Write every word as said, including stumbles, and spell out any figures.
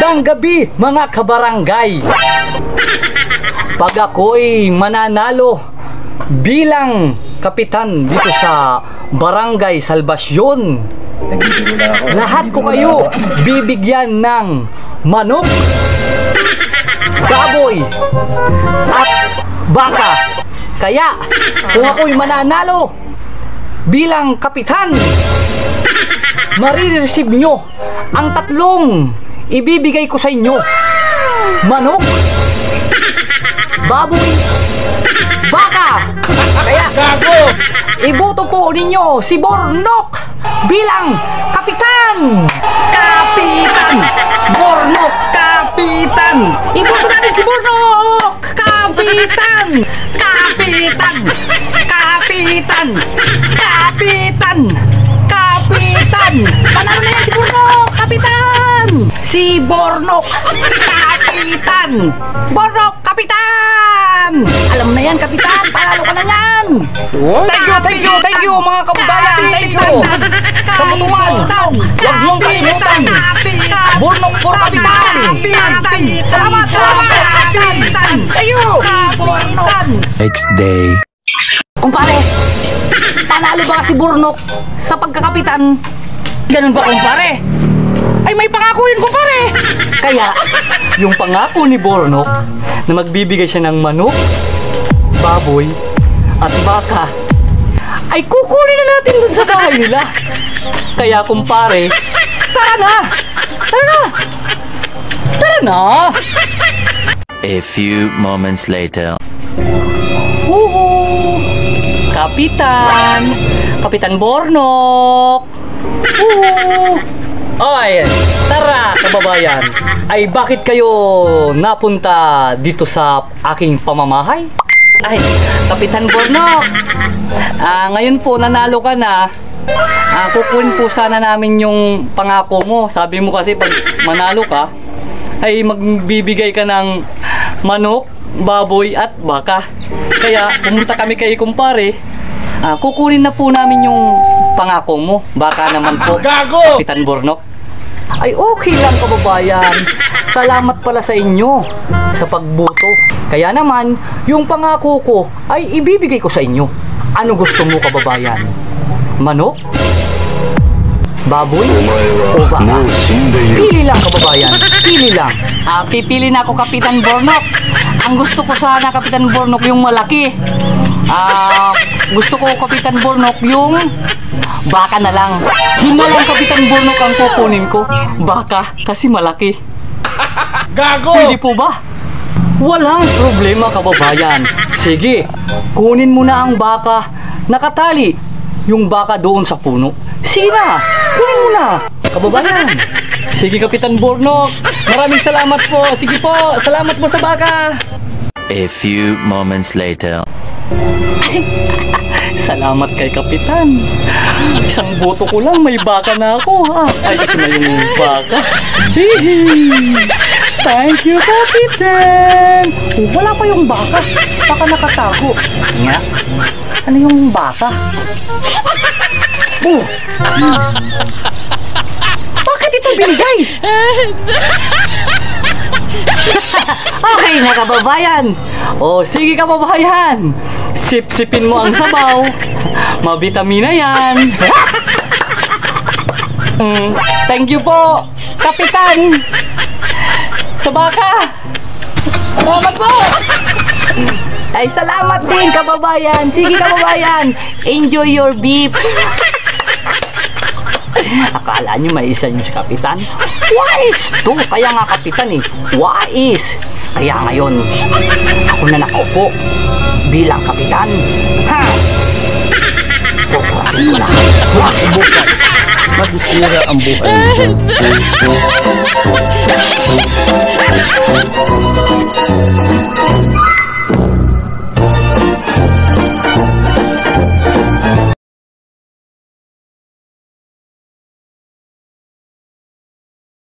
Magandang gabi mga kabarangay. Pag ako'y mananalo bilang kapitan dito sa Barangay Salvacion, lahat ko kayo bibigyan ng manok, baboy at baka. Kaya kung ako'y mananalo bilang kapitan, marireceive nyo ang tatlong ibibigay ko sa inyo: manok, baboy, baka. Kaya gago, iboto po ninyo si Bornok bilang kapitan. Kapitan Bornok, kapitan. Iboto natin si Bornok. Kapitan, kapitan, kapitan, kapitan, kapitan. Panalo na yan si Bornok, kapitan. Si Bornok, kapitan. Bornok, kapitan. Alam na yan, kapitan. Panalo ka na yan. Thank you, thank you, thank you mga kababayan. Thank you sa mutuan. Huwag mong kalimutan, Bornok for kapitan. Salamat, salamat, kapitan. Thank you. Next day. Kumpare, panalo ba si Bornok sa pagkakapitan? Ganun ba, kumpare? Ay, may pangako yun, kumpare. Kaya yung pangako ni Bornok na magbibigay siya ng manok, baboy at baka ay kukunin na natin dun sa bahay nila. Kaya kumpare, tara na, tara na, tara na. A few moments later. Woohoo! Kapitan! Kapitan Bornok! Woohoo! Ay, tara kababayan! Ay, bakit kayo napunta dito sa aking pamamahay? Ay, Kapitan Bornok! Ah, ngayon po nanalo ka na. Ah, kukunin po sana namin yung pangako mo. Sabi mo kasi pag manalo ka, ay magbibigay ka ng manok, baboy at baka. Kaya pumunta kami kay kumpare. Ah, kukunin na po namin yung pangako mo. Baka naman po, Kapitan Bornok. Ay, okay lang kababayan. Salamat pala sa inyo sa pagboto. Kaya naman, yung pangako ko ay ibibigay ko sa inyo. Ano gusto mo kababayan? Manok? Baboy? O baka? Pili lang kababayan. Pili lang. Ah, pipili na ako Kapitan Bornok. Ang gusto ko sana Kapitan Bornok yung malaki. Ah, gusto ko Kapitan Bornok yung baka na lang. Yun na lang Kapitan Bornok ang kukunin ko. Baka kasi malaki. Gago! Pwede po ba? Walang problema kababayan. Sige, kunin mo na ang baka. Nakatali yung baka doon sa puno. Sige na, kunin mo na kababayan. Sige Kapitan Bornok, maraming salamat po. Sige po, salamat po sa baka. A few moments later. Ay, salamat kay Kapitan. Isang boto ko lang, may baka na ako ha. Ay, ito na yung baka. Thank you Kapitan. Oh, wala pa yung baka. Baka nakatago. Nga, ano yung baka? Oh, bakit ito binigay? Okay na kababayan. O sige kababayan, sip-sipin mo ang sabaw. Mabitamina yan. mm, Thank you po Kapitan sa baka. Salamat po. Ay, salamat din kababayan. Sige kababayan, enjoy your beef. Akala nyo may isa nyo si Kapitan? Wais! To, kaya nga Kapitan eh. Wais! Kaya ngayon, ako na nakaupo bilang Kapitan. Ha! Kukurapin ko na. Masubukan. Masisira ang buhay.